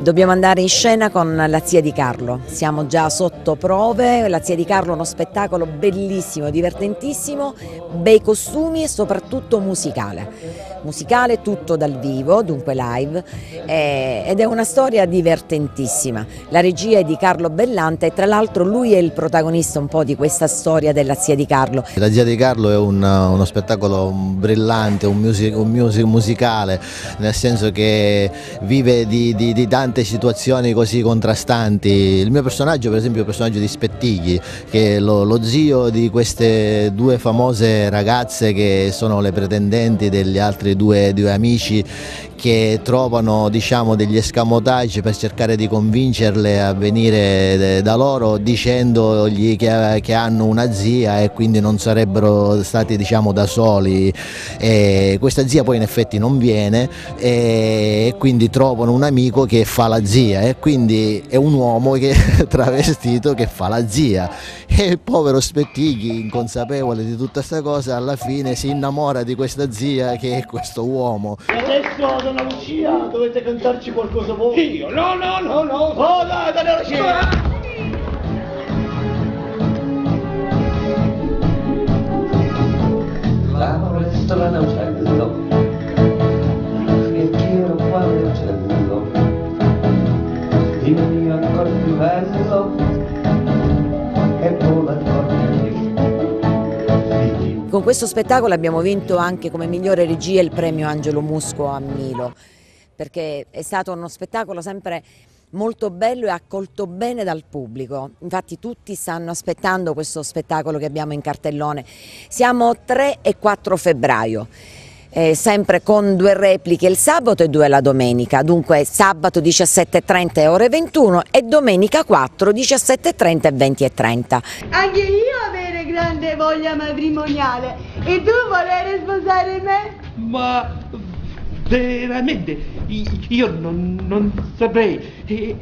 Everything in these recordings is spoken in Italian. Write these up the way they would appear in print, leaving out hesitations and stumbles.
Dobbiamo andare in scena con La zia di Carlo, siamo già sotto prove. La zia di Carlo è uno spettacolo bellissimo, divertentissimo, bei costumi e soprattutto musicale tutto dal vivo, dunque live, ed è una storia divertentissima. La regia è di Carlo Bellante e tra l'altro lui è il protagonista un po' di questa storia della zia di Carlo. La zia di Carlo è uno spettacolo brillante, un music musicale, nel senso che vive di tante situazioni così contrastanti. Il mio personaggio, per esempio, è il personaggio di Spettighi, che è lo zio di queste due famose ragazze che sono le pretendenti degli altri due amici, che trovano, diciamo, degli escamotage per cercare di convincerle a venire da loro, dicendogli che hanno una zia e quindi non sarebbero stati, diciamo, da soli. E questa zia poi in effetti non viene e quindi trovano un amico che fa la zia, e quindi è un uomo che travestito che fa la zia, e il povero Spettighi, inconsapevole di tutta questa cosa, alla fine si innamora di questa zia che è questo uomo. Adesso, donna Lucia, dovete cantarci qualcosa voi. Io? No! Oh dai, donna Lucia! L'amore è strano uccello, fiecchiero quale uccello, dimmi ancora più bello, e vola ancora più. Con questo spettacolo abbiamo vinto anche come migliore regia il premio Angelo Musco a Milo, perché è stato uno spettacolo sempre molto bello e accolto bene dal pubblico. Infatti tutti stanno aspettando questo spettacolo che abbiamo in cartellone. Siamo 3 e 4 febbraio, sempre con 2 repliche il sabato e 2 la domenica, dunque sabato 17:30 e ore 21 e domenica 4 17:30 e 20:30. Anche io avere grande voglia matrimoniale, e tu volere sposare me? Ma veramente io non saprei.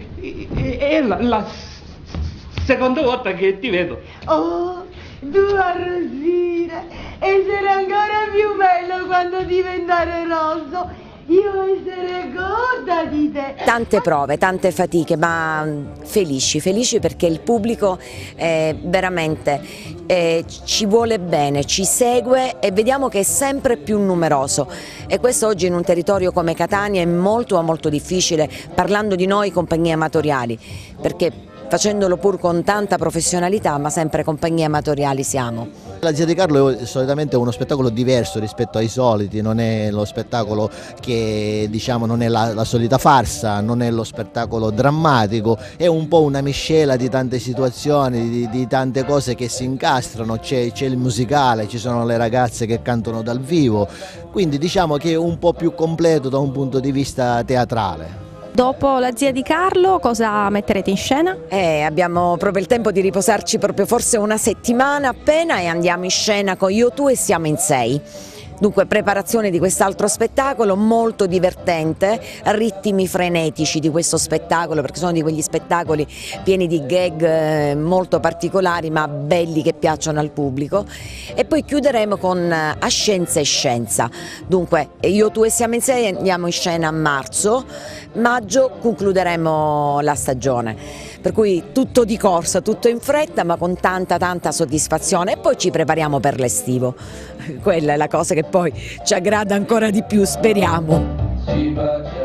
È la seconda volta che ti vedo. Oh, tu arrosire, e sarà ancora più bello quando diventare rosso. Io essere gorda di te. Tante prove, tante fatiche, ma felici perché il pubblico veramente ci vuole bene, ci segue e vediamo che è sempre più numeroso, e questo oggi in un territorio come Catania è molto difficile, parlando di noi compagnie amatoriali, perché facendolo pur con tanta professionalità, ma sempre compagnie amatoriali siamo. La zia di Carlo è solitamente uno spettacolo diverso rispetto ai soliti, non è lo spettacolo che, diciamo, non è la solita farsa, non è lo spettacolo drammatico, è un po' una miscela di tante situazioni, di tante cose che si incastrano, c'è il musicale, ci sono le ragazze che cantano dal vivo, quindi diciamo che è un po' più completo da un punto di vista teatrale. Dopo La zia di Carlo cosa metterete in scena? Abbiamo proprio il tempo di riposarci, proprio forse una settimana appena, e andiamo in scena con Io, tu e siamo in 6. Dunque preparazione di quest'altro spettacolo molto divertente, ritmi frenetici di questo spettacolo, perché sono di quegli spettacoli pieni di gag molto particolari ma belli, che piacciono al pubblico, e poi chiuderemo con A scienza e scienza. Dunque Io, tu e siamo in 6 andiamo in scena a maggio concluderemo la stagione, per cui tutto di corsa, tutto in fretta ma con tanta soddisfazione, e poi ci prepariamo per l'estivo. Quella è la cosa che poi ci aggrada ancora di più, speriamo.